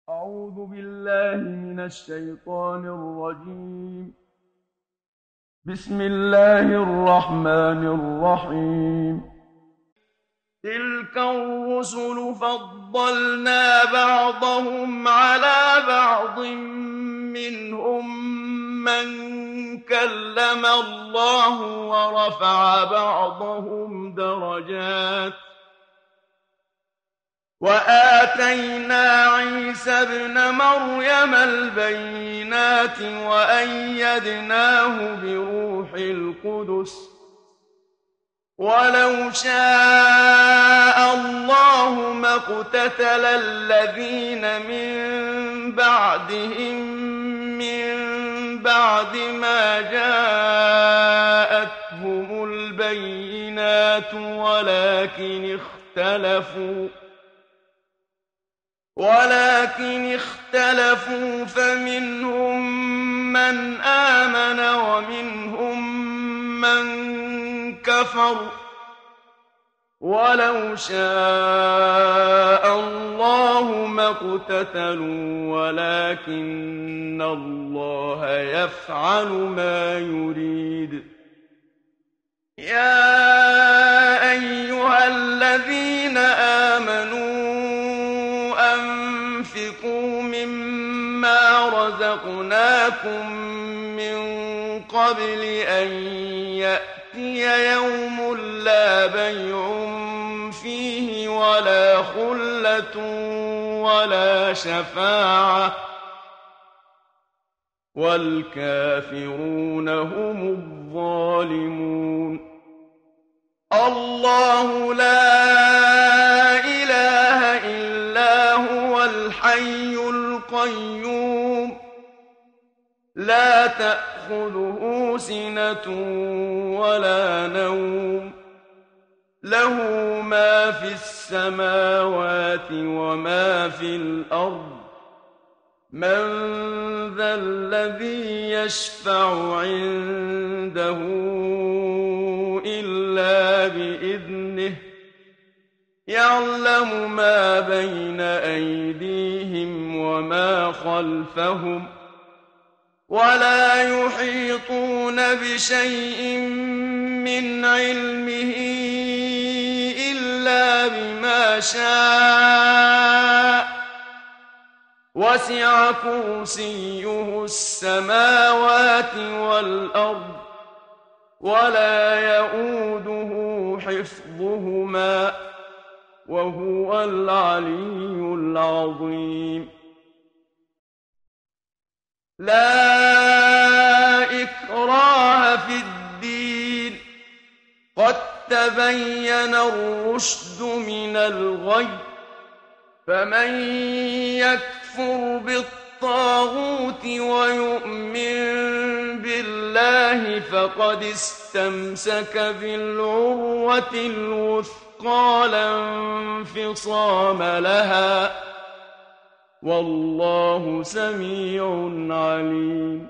أعوذ بالله من الشيطان الرجيم. بسم الله الرحمن الرحيم. تلك الرسل فضلنا بعضهم على بعض منهم من كلم الله ورفع بعضهم درجات وآتينا عيسى ابن مريم البينات وأيدناه بروح القدس ولو شاء الله ما اقتتل الذين من بعدهم من بعد ما جاءتهم البينات ولكن اختلفوا فمنهم من آمن ومنهم من كفر ولو شاء الله ما اقتتلوا ولكن الله يفعل ما يريد. يا أيها الذين آمنوا أنفقوا مما رزقناكم من قبل أن يأتي يوم لا بيع فيه ولا خلة ولا شفاعة والكافرون هم الظالمون. الله لا إله إلا هو الحي القيوم لا تأخذه سنة ولا نوم له ما في السماوات وما في الأرض من ذا الذي يشفع عنده إلا بإذنه يعلم ما بين أيديهم وما خلفهم ولا يحيطون بشيء من علمه إلا بما شاء وسع كرسيه السماوات والأرض ولا يئوده حفظهما وهو العلي العظيم. لا إكراه في الدين قد تبين الرشد من الغي فمن يكفر بالطاغوت ويؤمن بالله فقد استمسك بالعروة الوثقى لا انفصام لها والله سميع عليم.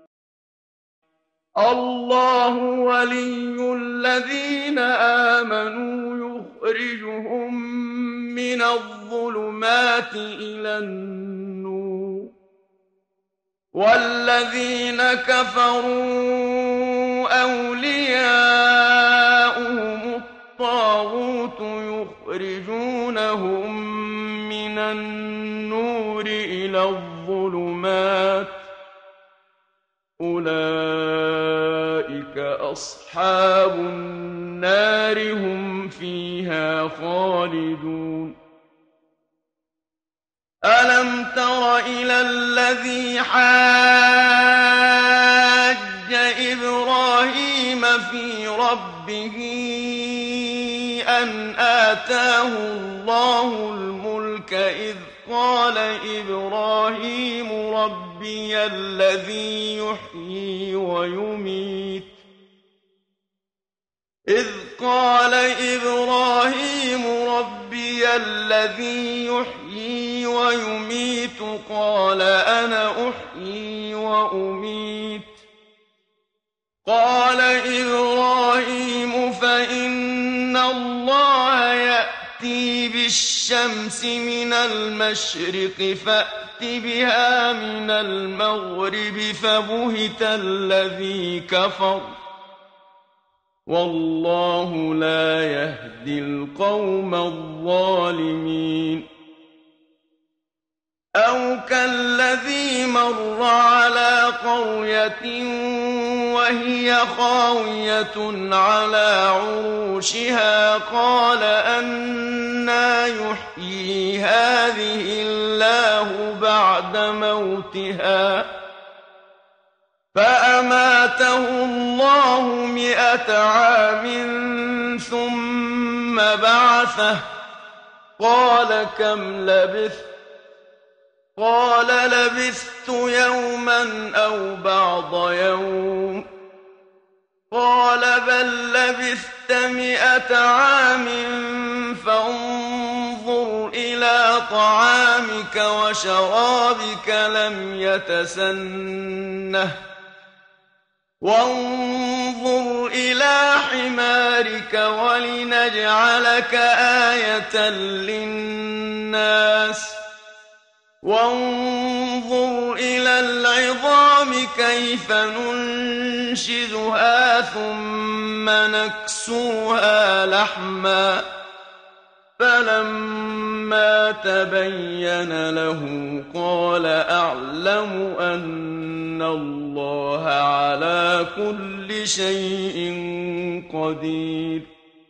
الله ولي الذين آمنوا يخرجهم من الظلمات إلى النور والذين كفروا أولياؤهم الطاغوت يخرجونهم من النور إلى الظلمات أولئك أصحاب النار هم فيها خالدون. ألم تر إلى الذي حاج إبراهيم في ربه أن آتاه الله الملك إذ قال إبراهيم ربي الذي يحيي ويميت قال أنا أحيي وأميت قال إبراهيم فإن الله يأتي بالشمس من المشرق فأت بها من المغرب فبهت الذي كفر والله لا يهدي القوم الظالمين أو كالذي مر على قرية وهي خاوية على عروشها قال أنى يحيي هذه الله بعد موتها فأماته الله 100 عام ثم بعثه قال كم لبثت قال لبثت يوما أو بعض يوم قال بل لبثت 100 عام فانظر إلى طعامك وشرابك لم يتسنه وانظر إلى حمارك ولنجعلك آية للناس وانظر إلى العظام كيف ننشزها ثم نكسوها لحما فلما تبين له قال أعلم أن الله على كل شيء قدير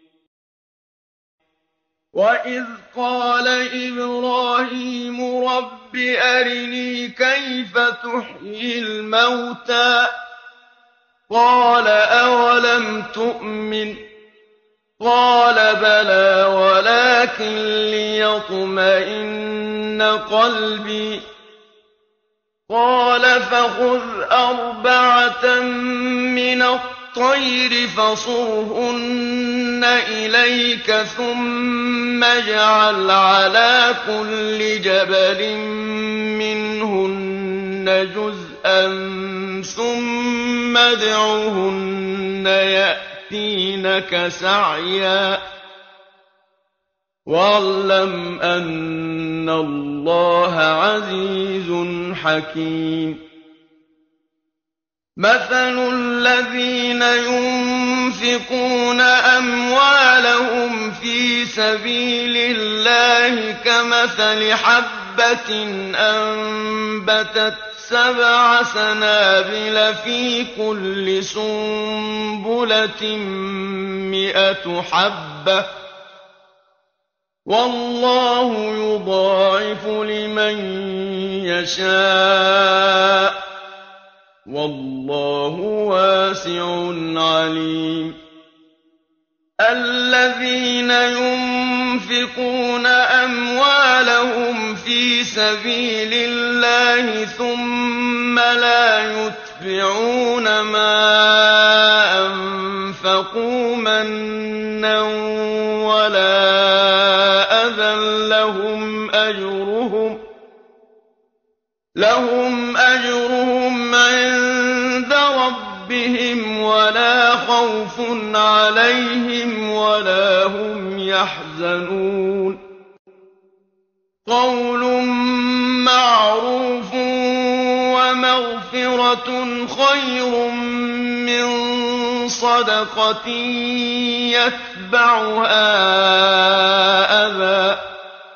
وإذ قال إبراهيم رب أرني كيف تحيي الموتى قال أولم تؤمن قال بلى ولكن ليطمئن قلبي قال فخذ 4 من الطير فصرهن إليك ثم اجعل على كل جبل منهن جزءا ثم ادعهن يأتينك سعيا واعلم أن الله عزيز حكيم مثل الذين ينفقون أموالهم في سبيل الله كمثل حبة أنبتت 7 سنابل في كل سنبلة 100 حبة والله يضاعف لمن يشاء والله واسع عليم الذين ينفقون أموالهم في سبيل الله ثم لا يتبعون ما أنفقوا منا ولا أذى لهم أجرهم عند ربهم ولا خوف عليهم ولا هم يحزنون قول معروف ومغفرة خير من صدقة يتبعها أذى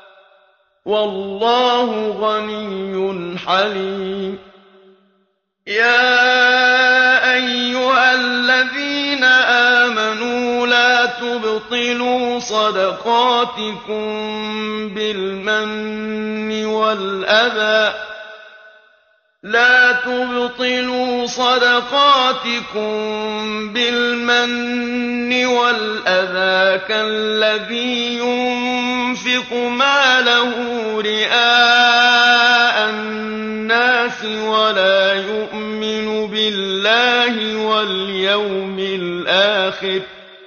والله غني حليم يا أيها الذين آمنوا لا تبطلوا صدقاتكم بالمن والأذى كالذي ينفق ماله رئاء الناس ولا يؤمن بالله واليوم الآخر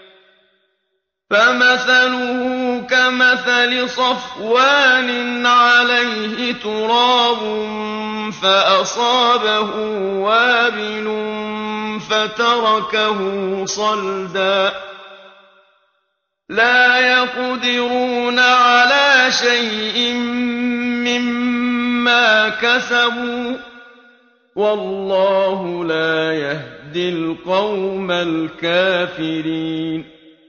فمثله كمثل صفوان عليه تراب فأصابه وابل فتركه صلدا لا يقدرون على شيء مما مَا كَسَبُوا ۗ وَاللَّهُ لَا يَهْدِي الْقَوْمَ الْكَافِرِينَ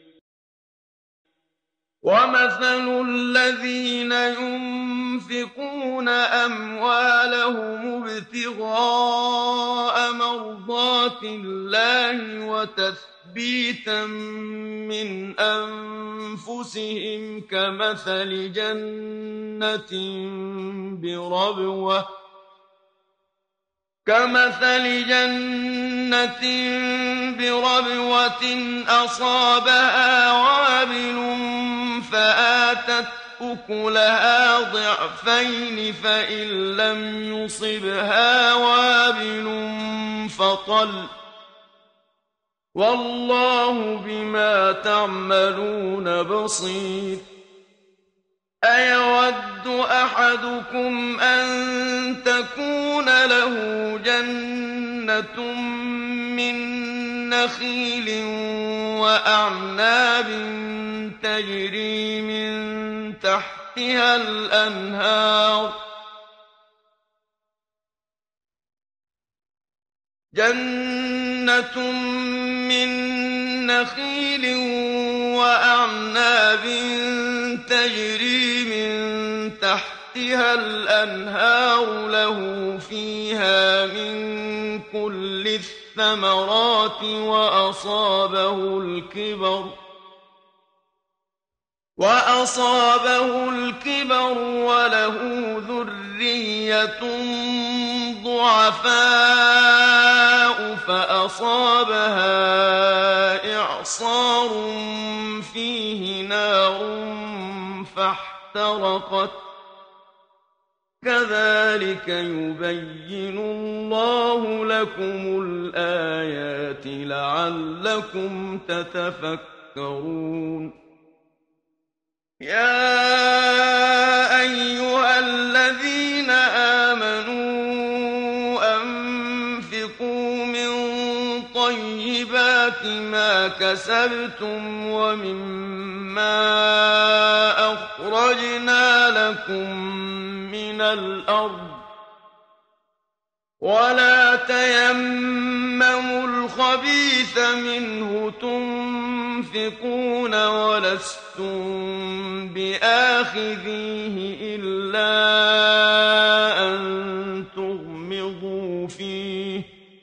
وَمَثَلُ الَّذِينَ يُنفِقُونَ أَمْوَالَهُمُ ابْتِغَاءَ مَرْضَاتِ اللَّهِ وَتَثْبِيتًا مِّنْ أَنفُسِهِمْ كَمَثَلِ جَنَّةٍ بِرَبْوَةٍ أَصَابَهَا وَابِلٌ فَآتَتْ أُكُلَهَا ضِعْفَيْنِ فَإِن لَّمْ يُصِبْهَا وَابِلٌ فَطَلٌّ ۗ وَاللَّهُ بِمَا تَعْمَلُونَ بَصِيرٌ أَيَوَدُّ أَحَدُكُمْ أَن تَكُونَ لَهُ جَنَّةٌ مِّن نَّخِيلٍ وَأَعْنَابٍ تَجْرِي مِن تَحْتِهَا الْأَنْهَارُ لَهُ فِيهَا مِن كُلِّ الثَّمَرَاتِ وَأَصَابَهُ الْكِبَرُ وَلَهُ ذُرِّيَّةٌ ضُعَفَاءُ فَأَصَابَهَا إِعْصَارٌ فِيهِ نَارٌ فَاحْتَرَقَتْ ۗ كَذَٰلِكَ يُبَيِّنُ اللَّهُ لَكُمُ الْآيَاتِ لَعَلَّكُمْ تَتَفَكَّرُونَ يَا أَيُّهَا الَّذِينَ آمَنُوا أَنفِقُوا مِن طَيِّبَاتِ مَا كَسَبْتُمْ وَمِمَّا أَخْرَجْنَا لَكُم مِّنَ الْأَرْضِ ۖ وَلَا تَيَمَّمُوا الْخَبِيثَ مِنْهُ تُنفِقُونَ وَلَسْتُم بِآخِذِيهِ إِلَّا أَن تُغْمِضُوا فِيهِ ۚ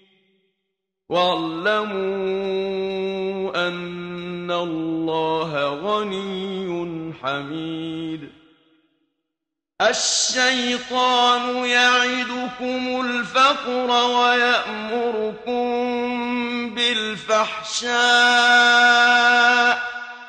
وَاعْلَمُوا أَنَّ اللَّهَ غَنِيٌّ حَمِيدٌ الشَّيْطَانُ يَعِدُكُمُ الْفَقْرَ وَيَأْمُرُكُم بِالْفَحْشَاءِ ۖ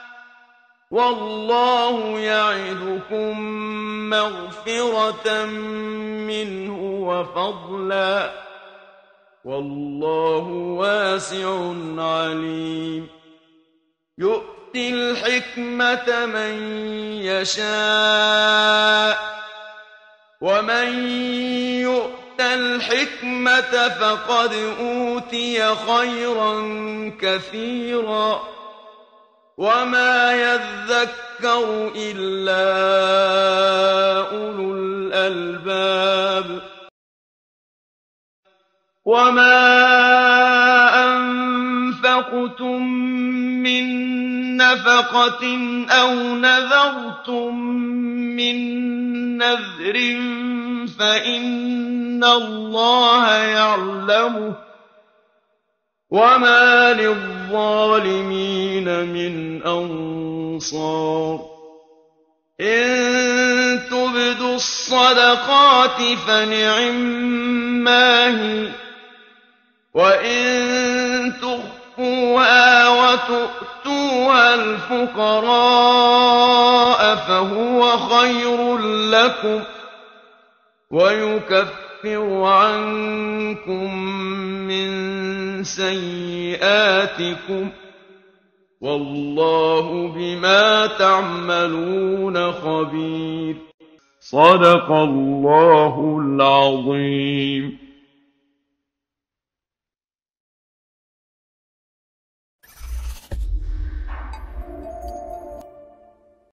وَاللَّهُ يَعِدُكُم مَّغْفِرَةً مِّنْهُ وَفَضْلًا ۗ وَاللَّهُ وَاسِعٌ عَلِيمٌ يُؤْتِي الْحِكْمَةَ مَن يَشَاءُ ۚ وَمَن يُؤْتَ الْحِكْمَةَ فَقَدْ أُوتِيَ خَيْرًا كَثِيرًا ۗ وَمَا يَذَّكَّرُ إِلَّا أُولُو الْأَلْبَابِ وَمَا أَنفَقْتُم مِّن نَّفَقَةٍ أَوْ نَذَرْتُم مِّن نَّذْرٍ فَإِنَّ اللَّهَ يَعْلَمُهُ ۗ وَمَا لِلظَّالِمِينَ مِنْ أَنصَارٍ إِن تُبْدُوا الصَّدَقَاتِ فَنِعِمَّا هِيَ ۖ وَإِن تُخْفُوهَا وَتُؤْتُوهَا الْفُقَرَاءَ فَهُوَ خَيْرٌ لَّكُمْ وَيُكَفِّرُ عَنكُم مِّن سَيِّئَاتِكُمْ ۗ وَاللَّهُ بِمَا تَعْمَلُونَ خَبِيرٌ صدق الله العظيم.